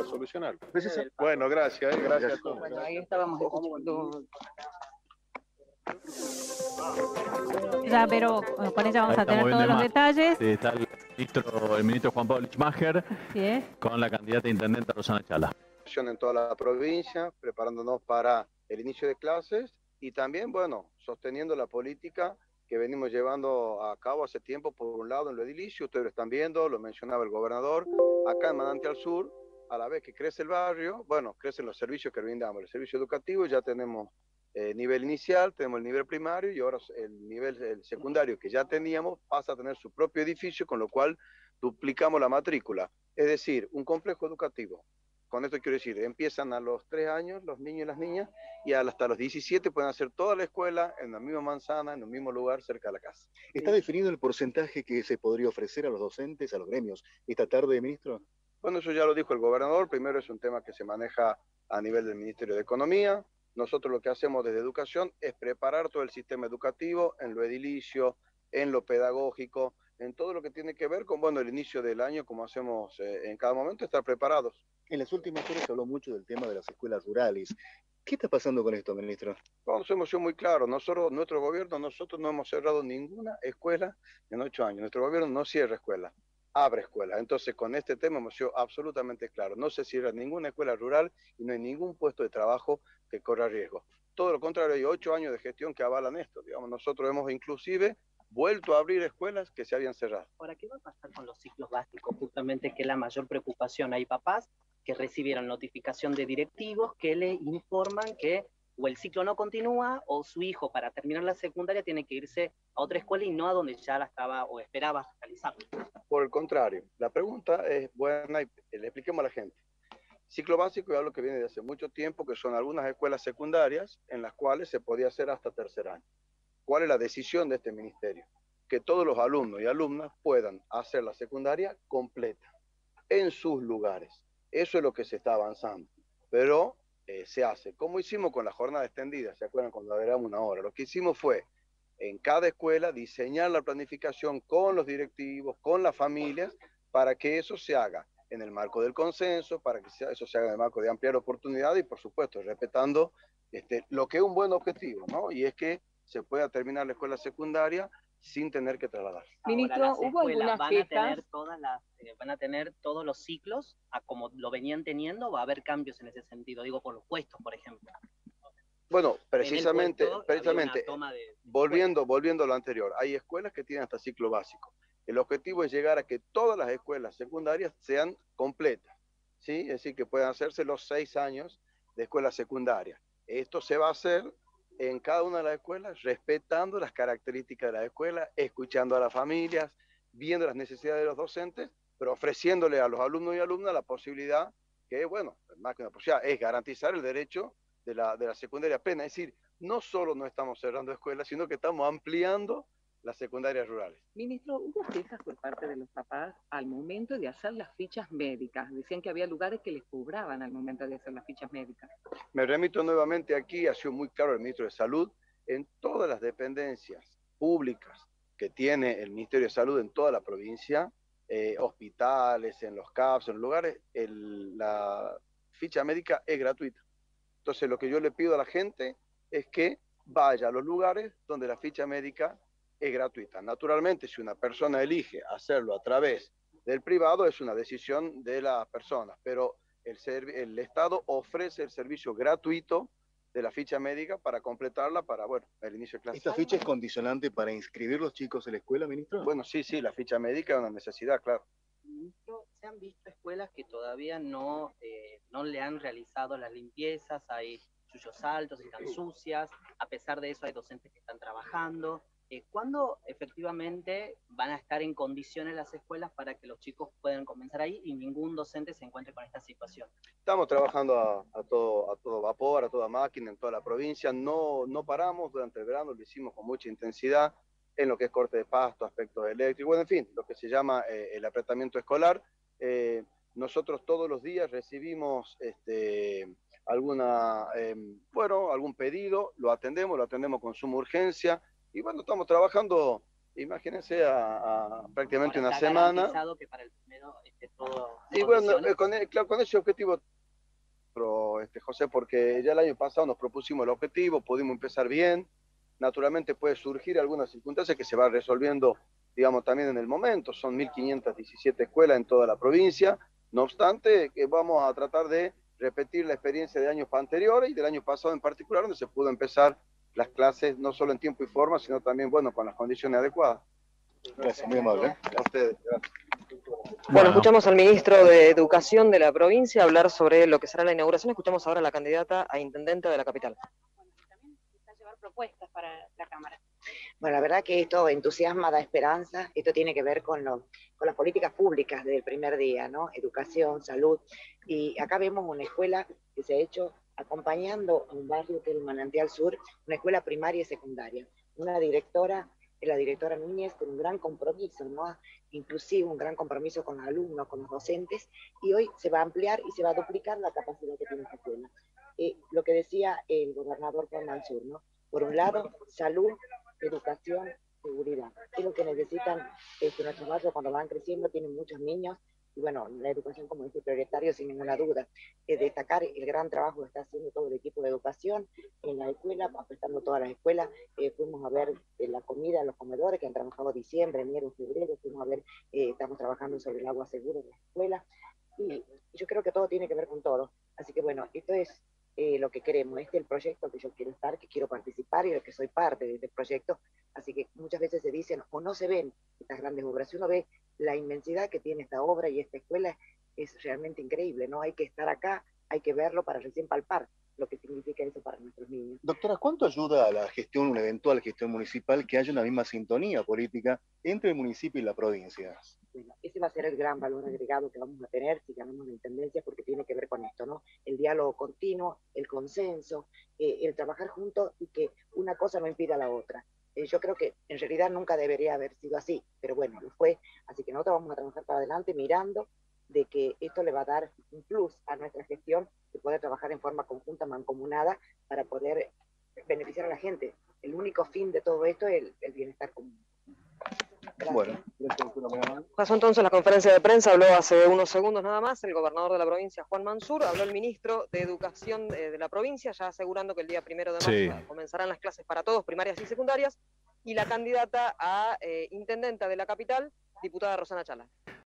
solucionarlo. Bueno, gracias, gracias a todos. Bueno, ahí estábamos escuchando. Ya, pero con ella vamos a tener todos los detalles. Está el ministro Juan Pablo Lichmacher con la candidata a intendente Rosana Chala. En toda la provincia, preparándonos para el inicio de clases y también, bueno, sosteniendo la política que venimos llevando a cabo hace tiempo, por un lado en lo edilicio, ustedes lo están viendo, lo mencionaba el gobernador, acá en Manantial Sur, a la vez que crece el barrio, bueno, crecen los servicios que brindamos, el servicio educativo, ya tenemos nivel inicial, tenemos el nivel primario y ahora el secundario que ya teníamos pasa a tener su propio edificio, con lo cual duplicamos la matrícula, es decir, un complejo educativo. Con esto quiero decir, empiezan a los 3 años los niños y las niñas y hasta los 17 pueden hacer toda la escuela en la misma manzana, en el mismo lugar, cerca de la casa. ¿Está definido el porcentaje que se podría ofrecer a los docentes, a los gremios, esta tarde, ministro? Bueno, eso ya lo dijo el gobernador. Primero es un tema que se maneja a nivel del Ministerio de Economía. Nosotros lo que hacemos desde Educación es preparar todo el sistema educativo en lo edilicio, en lo pedagógico, en todo lo que tiene que ver con, bueno, el inicio del año, como hacemos en cada momento, estar preparados. En las últimas horas se habló mucho del tema de las escuelas rurales. ¿Qué está pasando con esto, ministro? Vamos, hemos sido muy claros. Nuestro gobierno, nosotros no hemos cerrado ninguna escuela en 8 años. Nuestro gobierno no cierra escuelas, abre escuelas. Entonces, con este tema hemos sido absolutamente claros. No se cierra ninguna escuela rural y no hay ningún puesto de trabajo que corra riesgo. Todo lo contrario, hay 8 años de gestión que avalan esto. Digamos, nosotros hemos inclusive vuelto a abrir escuelas que se habían cerrado. Ahora, ¿qué va a pasar con los ciclos básicos? Justamente que es la mayor preocupación. Hay papás que recibieron notificación de directivos que le informan que o el ciclo no continúa o su hijo para terminar la secundaria tiene que irse a otra escuela y no a donde ya la estaba o esperaba realizar. Por el contrario, la pregunta es buena y le expliquemos a la gente. Ciclo básico es algo que viene de hace mucho tiempo, que son algunas escuelas secundarias en las cuales se podía hacer hasta tercer año. ¿Cuál es la decisión de este ministerio? Que todos los alumnos y alumnas puedan hacer la secundaria completa en sus lugares. Eso es lo que se está avanzando, pero se hace. Como hicimos con la jornada extendida, ¿se acuerdan cuando agregamos una hora? Lo que hicimos fue, en cada escuela, diseñar la planificación con los directivos, con las familias, para que eso se haga en el marco del consenso, para que eso se haga en el marco de ampliar oportunidades y, por supuesto, respetando lo que es un buen objetivo, ¿no? Y es que se pueda terminar la escuela secundaria sin tener que trasladar. Ministro, ¿hubo algunas quejas? ¿Van a tener todos los ciclos a como lo venían teniendo o va a haber cambios en ese sentido? Digo, por los puestos, por ejemplo. Bueno, precisamente volviendo a lo anterior, hay escuelas que tienen hasta ciclo básico. El objetivo es llegar a que todas las escuelas secundarias sean completas, ¿sí? Es decir, que puedan hacerse los 6 años de escuela secundaria. Esto se va a hacer en cada una de las escuelas, respetando las características de la escuela, escuchando a las familias, viendo las necesidades de los docentes, pero ofreciéndole a los alumnos y alumnas la posibilidad que, bueno, más que una posibilidad, es garantizar el derecho de la secundaria plena. Es decir, no solo no estamos cerrando escuelas, sino que estamos ampliando las secundarias rurales. Ministro, ¿hubo quejas por parte de los papás al momento de hacer las fichas médicas? Decían que había lugares que les cobraban al momento de hacer las fichas médicas. Me remito nuevamente aquí, ha sido muy claro el ministro de Salud, en todas las dependencias públicas que tiene el Ministerio de Salud en toda la provincia, hospitales, en los CAPS, en los lugares, la ficha médica es gratuita. Entonces lo que yo le pido a la gente es que vaya a los lugares donde la ficha médica es gratuita. Naturalmente, si una persona elige hacerlo a través del privado, es una decisión de las personas, pero el Estado ofrece el servicio gratuito de la ficha médica para completarla para, bueno, el inicio de clases. ¿Esta ficha es condicionante para inscribir los chicos en la escuela, ministro? Bueno, sí, la ficha médica es una necesidad, claro. Ministro, ¿se han visto escuelas que todavía no le han realizado las limpiezas? Hay chullos altos, están sucias, a pesar de eso hay docentes que están trabajando. ¿Cuándo efectivamente van a estar en condiciones las escuelas para que los chicos puedan comenzar ahí y ningún docente se encuentre con esta situación? Estamos trabajando a todo vapor, a toda máquina, en toda la provincia. No paramos durante el verano, lo hicimos con mucha intensidad en lo que es corte de pasto, aspectos eléctricos, bueno, en fin, lo que se llama el apretamiento escolar. Nosotros todos los días recibimos algún pedido, lo atendemos con suma urgencia. Y bueno, estamos trabajando Imagínense prácticamente ahora una está semana. garantizado que para el primero todo Y bueno, funcione. claro, con ese objetivo, pero, José, porque ya el año pasado nos propusimos el objetivo, pudimos empezar bien. Naturalmente puede surgir algunas circunstancias que se va resolviendo, digamos, también en el momento. Son 1.517 escuelas en toda la provincia. No obstante, que vamos a tratar de repetir la experiencia de años anteriores y del año pasado en particular, donde se pudo empezar las clases no solo en tiempo y forma, sino también, bueno, con las condiciones adecuadas. Gracias, muy amable. A ustedes, gracias. Bueno, escuchamos al ministro de Educación de la provincia hablar sobre lo que será la inauguración. Escuchamos ahora a la candidata a intendente de la capital. También está llevar propuestas para la Cámara. Bueno, la verdad que esto entusiasma, da esperanza. Esto tiene que ver con las políticas públicas del primer día, ¿no? Educación, salud. Y acá vemos una escuela que se ha hecho acompañando a un barrio que es el Manantial Sur, una escuela primaria y secundaria. Una directora, la directora Núñez, con un gran compromiso, ¿no? Inclusive un gran compromiso con los alumnos, con los docentes, y hoy se va a ampliar y se va a duplicar la capacidad que tiene esta escuela. Lo que decía el gobernador Juan Mansur, ¿no? Por un lado, salud, educación, seguridad. Es lo que necesitan nuestros barrios cuando van creciendo, tienen muchos niños, y bueno, la educación como dice prioritario sin ninguna duda. Destacar el gran trabajo que está haciendo todo el equipo de educación en la escuela, afectando todas las escuelas. Fuimos a ver la comida en los comedores que han trabajado diciembre, enero, febrero, fuimos a ver, estamos trabajando sobre el agua segura en las escuelas, y yo creo que todo tiene que ver con todo. Así que bueno, esto es lo que queremos, este es el proyecto que yo quiero estar, que quiero participar y de que soy parte de este proyecto. Así que muchas veces se dicen o no se ven estas grandes obras. Si uno ve la inmensidad que tiene esta obra y esta escuela, es realmente increíble, ¿no? Hay que estar acá, hay que verlo para recién palpar lo que significa eso para nuestros niños. Doctora, ¿cuánto ayuda a la gestión, una eventual gestión municipal, que haya una misma sintonía política entre el municipio y la provincia? Bueno, ese va a ser el gran valor agregado que vamos a tener si ganamos la intendencia, porque tiene que ver con esto, ¿no? El diálogo continuo, el consenso, el trabajar juntos y que una cosa no impida a la otra. Yo creo que en realidad nunca debería haber sido así, pero bueno, lo fue. Así que nosotros vamos a trabajar para adelante mirando de que esto le va a dar un plus a nuestra gestión, de poder trabajar en forma conjunta, mancomunada, para poder beneficiar a la gente. El único fin de todo esto es el bienestar común. Gracias. Bueno, pasó entonces la conferencia de prensa, habló hace unos segundos nada más el gobernador de la provincia, Juan Mansur, habló el ministro de Educación de la provincia, ya asegurando que el día 1 de marzo comenzarán las clases para todos, primarias y secundarias, y la candidata a intendenta de la capital, diputada Rosana Chala.